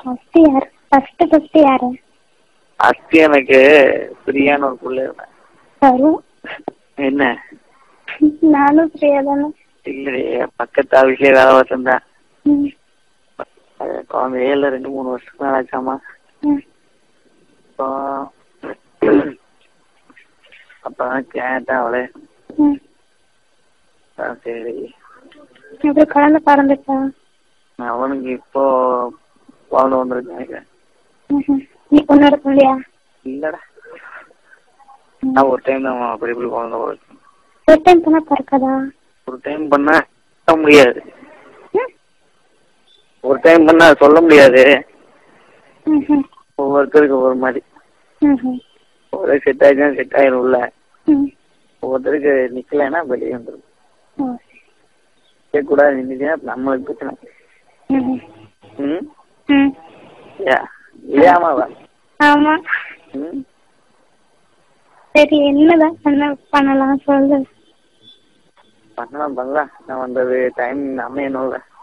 First யார்? First யாரு? First எனக்கு பிரியான்னு ஒரு புள்ள இருந்தா. வரும். என்ன? நானும் பிரியா தானே. இல்லையே, பக்கத்து ஆஃபீஸ்லயே வேலை பார்த்துருந்தா. குழந்தையே இல்லை, 2-3 வருஷத்துக்கு மேல ஆச்சாமா. அப்பதான் கேட்டேன் அவளே. சரி. அப்புறம் குழந்தை பிறந்துச்சா? அவனுக்கு இப்போ குழந்தை வந்துருக்கு நினைக்கிறேன். நீ பொண்ணோட பிள்ளையா? இல்லடா, நான் ஒரு டைம் தான் அப்படி இப்படி குழந்தை போடுச்சு. ஒரு டைம் பண்ணா பிறக்காதா? ஒரு டைம் பண்ணா முடியாது. ஒரு டைம் பண்ணா சொல்ல முடியாது. ஒவ்வொருத்தருக்கு ஒவ்வொரு மாதிரி. ஒரு செட் ஆயிடுச்சா செட் ஆயிரும்ல. ஒவ்வொருத்தருக்கு நிக்கலைன்னா வெளியே வந்துடும். கேட்கக்கூடாது, நின்றுச்சுன்னா நம்மளுக்கு பிரச்சனை. இல்லையாமாவா? ஆமா. சரி, என்னதான் பண்ணலாம் சொல்லு. பண்ணலாம். நான் வந்தது டைம் அமையணும்ல.